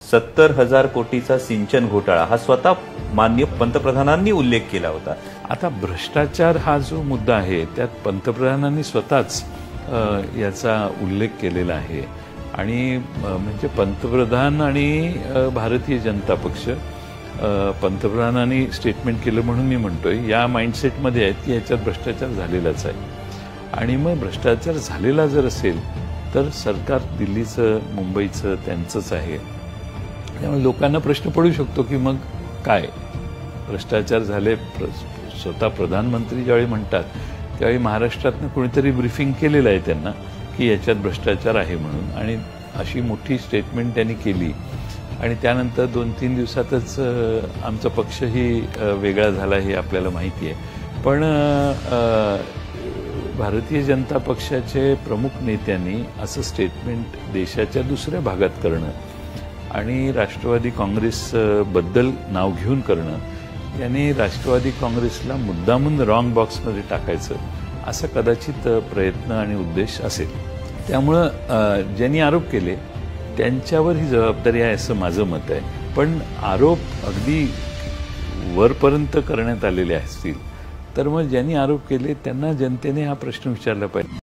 70,000 कोटीचा सिंचन घोटाळा हा स्वतः माननीय पंतप्रधानांनी उल्लेख केला होता। आता भ्रष्टाचार हा जो मुद्दा आहे त्यात पंतप्रधानांनी स्वतःच याचा उल्लेख केलेला आहे आणि म्हणजे पंतप्रधान आणि भारतीय जनता पक्ष पंतप्रधानांनी स्टेटमेंट केलं म्हणून मी म्हणतोय या माइंडसेटमध्ये आहेत की याच्यात भ्रष्टाचार झालेलाच आहे आणि मग भ्रष्टाचार झालेला जर असेल तर सरकार दिल्लीचं मुंबईचं त्यांचंच आहे। त्यामुळे लोकांना प्रश्न पडू शकतो की मग काय भ्रष्टाचार झाले। स्वतः प्रधानमंत्री ज्यावेळी म्हणतात त्यावेळी महाराष्ट्रातनं कोणीतरी ब्रीफिंग केलेलं आहे त्यांना की याच्यात भ्रष्टाचार आहे म्हणून आणि अशी मोठी स्टेटमेंट त्यांनी केली आणि त्यानंतर 2-3 दिवसातच आमचा पक्षही वेगळा झाला हे आपल्याला माहिती आहे। पण भारतीय जनता पक्षाचे प्रमुख नेत्यांनी असं स्टेटमेंट देशाच्या दुसऱ्या भागात करणं आणि राष्ट्रवादी काँग्रेसबद्दल नाव घेऊन करणं यांनी राष्ट्रवादी काँग्रेसला मुद्दामून रॉंग बॉक्समध्ये टाकायचं असा कदाचित प्रयत्न आणि उद्देश असेल। त्यामुळं ज्यांनी आरोप केले त्यांच्यावर ही जबाबदारी आहे असं माझं मत आहे। पण आरोप अगदी वरपर्यंत करण्यात आलेले असतील तर मग ज्यांनी आरोप केले त्यांना जनतेने हा प्रश्न विचारला पाहिजे।